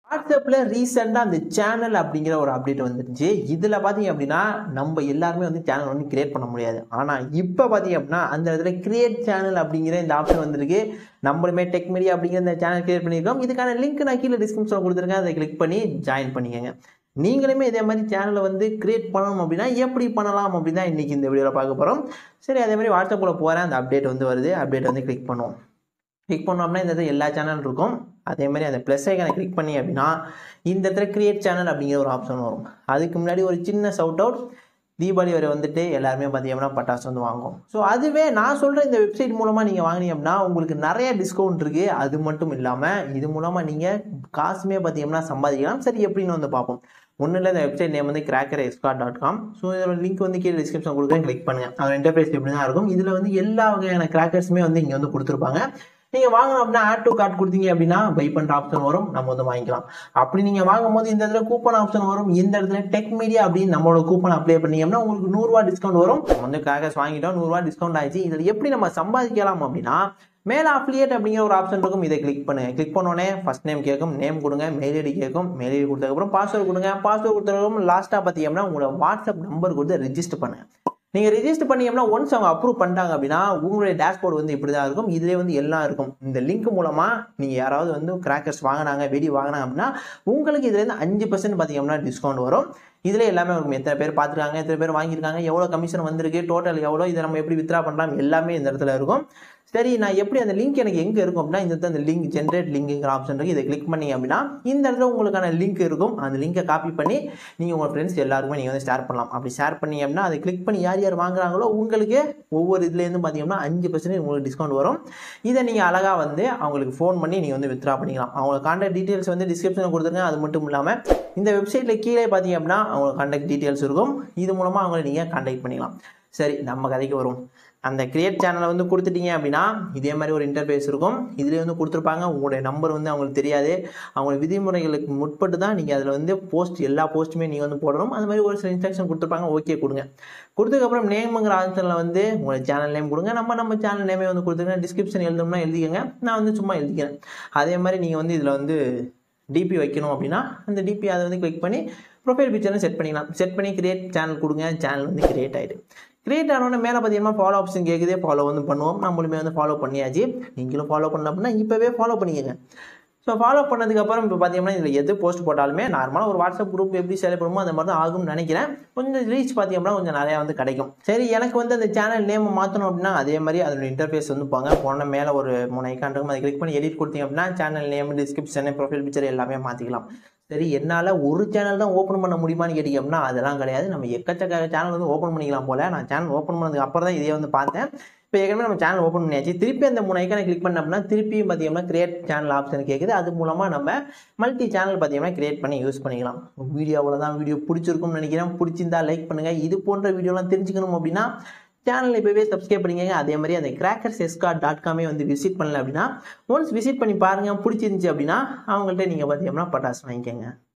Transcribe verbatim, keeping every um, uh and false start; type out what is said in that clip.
வாட்ஸ்அப்ல ரீசெண்டா அந்த சேனல் அப்படிங்கிற ஒரு அப்டேட் வந்துருச்சு. இதுல பாத்தீங்க அப்படின்னா நம்ம எல்லாருமே வந்து சேனல் வந்து கிரியேட் பண்ண முடியாது. ஆனா இப்ப பாத்தீங்க அப்படின்னா அந்த இடத்துல கிரியேட் சேனல் அப்படிங்கிற இந்த ஆப்ஷன் வந்திருக்கு. நம்மளுமே டெக் மீடியா அப்படிங்கிற இந்த சேனல் கிரியேட் பண்ணியிருக்கோம். இதுக்கான லிங்க் நான் கீழே டிஸ்கிரிப்ஷன்ல கொடுத்துருக்கேன். அதை கிளிக் பண்ணி ஜாயின் பண்ணிக்கங்க. நீங்களுமே இதே மாதிரி சேனலை வந்து கிரியேட் பண்ணணும் அப்படின்னா எப்படி பண்ணலாம் அப்படின்னு தான் இன்னைக்கு இந்த வீடியோல பார்க்க போறோம். சரி, அதே மாதிரி வாட்ஸ்அப்ல போறேன். அந்த அப்டேட் வந்து வருது. அப்டேட் வந்து கிளிக் பண்ணுவோம். கிளிக் பண்ணோம்னா இந்த இடத்துல எல்லா சேனலும் இருக்கும். அதே மாதிரி அந்த ப்ளஸ் ஐக்கானை கிளிக் பண்ணி அப்படின்னா இந்த இடத்துல கிரியேட் சேனல் அப்படிங்கிற ஒரு ஆப்ஷன் வரும். அதுக்கு முன்னாடி ஒரு சின்ன சவுட் அவுட், தீபாவளி வரை வந்துட்டு எல்லாருமே பார்த்தீங்கன்னா பட்டாசு வந்து வாங்கும். ஸோ அதுவே நான் சொல்கிற இந்த வெப்சைட் மூலமாக நீங்கள் வாங்கினீங்க அப்படின்னா உங்களுக்கு நிறைய டிஸ்கவுண்ட் இருக்குது. அது மட்டும் இல்லாமல் இது மூலமாக நீங்கள் காசுமே பார்த்தீங்கன்னா சம்பாதிக்கலாம். சரி, எப்படின்னு வந்து பார்ப்போம். ஒன்றும் இல்லை, இந்த வெப்சைட் நேம் வந்து cracker escort dot com. So இதோட லிங்க் வந்து கீழே டிஸ்கிரிப்ஷன் கொடுக்குறேன், கிளிக் பண்ணுங்கள். அதோட இன்டர்ஃபேஸ் இப்படி தான் இருக்கும். இதில் வந்து எல்லா வகையான கிராக்கர்ஸுமே வந்து இங்கே வந்து கொடுத்துருப்பாங்க. நீங்க வாங்கணும் அப்படின்னா ஆட் டு கார்ட் கொடுத்தீங்க அப்படின்னா பை பண்ற ஆப்ஷன் வரும், நம்ம வந்து வாங்கிக்கலாம். அப்படி நீங்க வாங்கும் போது இந்த இடத்துல கூப்பன் ஆப்ஷன் வரும். இந்த இடத்துல டெக் மீடியா அப்படின்னு நம்மளோட கூப்பன் அப்ளை பண்ணீங்கன்னா உங்களுக்கு நூறு ரூபாய் டிஸ்கவுண்ட் வரும். நம்ம வந்து கிராக்கர்ஸ் வாங்கிட்டோம், நூறு ரூபாய் டிஸ்கவுண்ட் ஆயிடுச்சு. இதுல எப்படி நம்ம சம்பாதிக்கலாம் அப்படின்னா மேல அஃபிலியேட் அப்படிங்கிற ஒரு ஆப்ஷன் இருக்கும். இதை கிளிக் பண்ணுங்க. கிளிக் பண்ணோடனே ஃபர்ஸ்ட் நேம் கேட்கும், நேம் கொடுங்க, மெயில் ஐடி கேட்கும், மெயில் ஐடி கொடுத்ததுக்கப்புறம் பாஸ்வேர்டு கொடுங்க. பாஸ்வேர்டு கொடுத்ததுக்கப்புறம் லாஸ்ட்டாக பார்த்தீங்கன்னா உங்களோட வாட்ஸ்அப் நம்பர் கொடுத்து ரெஜிஸ்டர் பண்ணுங்க. நீங்கள் ரெஜிஸ்டர் பண்ணீங்கன்னா ஒன்ஸ் அவங்க அப்ரூவ் பண்ணிட்டாங்க அப்படின்னா உங்களுடைய டேஷ்போர்டு வந்து இப்படி தான் இருக்கும். இதிலே வந்து எல்லாம் இருக்கும். இந்த லிங்க் மூலமாக நீங்கள் யாராவது வந்து கிராக்கர்ஸ் வாங்கினாங்க, வெடி வாங்கினாங்க அப்படின்னா உங்களுக்கு இதுலேருந்து அஞ்சு பர்சன்ட் பார்த்தீங்கன்னா டிஸ்கவுண்ட் வரும். இதில் எல்லாமே இருக்கும். எத்தனை பேர் பார்த்துருக்காங்க, எத்தனை பேர் வாங்கியிருக்காங்க, எவ்வளோ கமிஷன் வந்திருக்கு, டோட்டல் எவ்வளோ, இதை நம்ம எப்படி வித்ரா பண்ணலாம், எல்லாமே இந்த இடத்துல இருக்கும். சரி, நான் எப்படி அந்த லிங்க் எனக்கு எங்கே இருக்கும் அப்படின்னா இந்த இடத்துல அந்த லிங்க் ஜென்ரேட் லிங்க்ங்கிற ஆப்ஷன் இருக்குது. இதை கிளிக் பண்ணி அப்படின்னா இந்த இடத்துல உங்களுக்கான லிங்க் இருக்கும். அந்த லிங்கை காப்பி பண்ணி நீங்கள் உங்கள் ஃப்ரெண்ட்ஸ் எல்லாருக்குமே நீங்கள் வந்து ஷேர் பண்ணலாம். அப்படி ஷேர் பண்ணி அப்படின்னா அதை கிளிக் பண்ணி யார் யார் வாங்குறாங்களோ உங்களுக்கு ஒவ்வொரு இதுலேருந்து பார்த்தீங்கன்னா அஞ்சு பர்சன்டேஜ் உங்களுக்கு டிஸ்கவுண்ட் வரும். இதை நீங்கள் அழகாக வந்து அவங்களுக்கு ஃபோன் பண்ணி நீங்கள் வந்து வித்ரா பண்ணிக்கலாம். அவங்க கான்டாக்ட் டீட்டெயில்ஸ் வந்து டிஸ்கிரிப்ஷனில் கொடுத்துருங்க. அது மட்டும் இல்லாமல் இந்த வெப்சைட்டில் கீழே பார்த்தீங்க அப்படின்னா அவங்க கான்டாக்ட் டீட்டெயில்ஸ் இருக்கும். இது மூலமாக அவங்களை நீங்கள் கான்டாக்ட் பண்ணிக்கலாம். சரி, நம்ம கதைக்கு வரும். அந்த கிரியேட் சேனலை வந்து கொடுத்துட்டீங்க அப்படின்னா இதே மாதிரி ஒரு இன்டர்ஃபேஸ் இருக்கும். இதுலேயே வந்து கொடுத்துருப்பாங்க. உங்களுடைய நம்பர் வந்து அவங்களுக்கு தெரியாது. அவங்களோட விதிமுறைகளுக்கு முற்பட்டு தான் நீங்கள் அதில் வந்து போஸ்ட் எல்லா போஸ்ட்டுமே நீங்கள் வந்து போடணும். அது மாதிரி ஒரு சில இன்ஸ்ட்ரக்ஷன் கொடுத்துருப்பாங்க. ஓகே கொடுங்க. கொடுத்ததுக்கப்புறம் நேமுங்கிற ஆப்ஷனில் வந்து உங்களோட சேனல் நேம் கொடுங்க. நம்ம நம்ம சேனல் நேமே வந்து கொடுத்துருங்க. டிஸ்கிரிப்ஷன் எழுதணும்னா எழுதிக்கங்க. நான் வந்து சும்மா எழுதிக்கிறேன். அதே மாதிரி நீங்கள் வந்து இதில் வந்து டிபி வைக்கணும் அப்படின்னா அந்த டிபி அதை வந்து கிளிக் பண்ணி ப்ரொஃபைல் பிக்சர்னு செட் பண்ணிக்கலாம். செட் பண்ணி கிரியேட் சேனல் கொடுங்க. சேனல் வந்து கிரியேட் ஆகிடும். கிரியேட் ஆனோடனே மேலே பார்த்தீங்கன்னா ஃபாலோ ஆப்ஷன் கேட்குதே. ஃபாலோ வந்து பண்ணுவோம். நம்மளுமே வந்து ஃபாலோ பண்ணியாச்சு. நீங்களும் ஃபாலோ பண்ணல அப்படின்னா இப்போவே ஃபாலோ பண்ணிக்கோங்க. ஸோ ஃபாலோ பண்ணதுக்கப்புறம் இப்போ பார்த்தீங்கன்னா இதில் எது போஸ்ட் போட்டாலுமே நார்மலாக ஒரு வாட்ஸ்அப் குரூப் எப்படி செயல்படுமோ அந்த மாதிரி தான் ஆகும்னு நினைக்கிறேன். கொஞ்சம் ரீச் பார்த்தீங்கன்னா கொஞ்சம் நிறையா வந்து கிடைக்கும். சரி, எனக்கு வந்து அந்த சேனல் நேம் மாற்றணும் அப்படின்னா அதே மாதிரி அதோட இன்டர்ஃபேஸ் வந்து போங்க. போன மேலே ஒரு மூணு ஐக்கான் இருக்கும். அதை கிளிக் பண்ணி எடிட் கொடுத்தீங்க அப்படின்னா channel name, description, profile picture எல்லாமே மாற்றிக்கலாம். சரி, என்னால் ஒரு சேனல் தான் ஓப்பன் பண்ண முடியுமான்னு கேட்டிங்க அப்படின்னா அதெல்லாம் கிடையாது. நம்ம எக்கச்சக்க சேனல் வந்து ஓப்பன் பண்ணிக்கலாம் போல். நான் சேனல் ஓப்பன் பண்ணதுக்கு அப்புறம் தான் இதே வந்து பார்த்தேன். இப்போ ஏற்கனவே நம்ம சேனல் ஓப்பன் பண்ணியாச்சு. திருப்பி அந்த மூணு ஐக்கானை கிளிக் பண்ண அப்படின்னா திருப்பியும் பார்த்தீங்கன்னா கிரியேட் சேனல் ஆப்ஷன் கேட்குது. அது மூலமாக நம்ம மல்டி சேனல் பார்த்தீங்கன்னா கிரியேட் பண்ணி யூஸ் பண்ணிக்கலாம். வீடியோ அவ்வளோதான். வீடியோ பிடிச்சிருக்கும்னு நினைக்கிறேன். பிடிச்சிருந்தா லைக் பண்ணுங்கள். இது போன்ற வீடியோலாம் தெரிஞ்சுக்கணும் அப்படின்னா சேனல் இப்போவே சப்ஸ்கிரைப் பண்ணிக்கங்க. அதே மாதிரி அந்த கிராக்கர்ஸ் எஸ்கார்ட் டாட் காமே வந்து விசிட் பண்ணல அப்படின்னா ஒன்ஸ் விசிட் பண்ணி பாருங்கள். பிடிச்சிருந்துச்சி அப்படின்னா அவங்கள்ட்ட நீங்கள் பார்த்தீங்கன்னா பட்டாசு வாங்கிக்கோங்க.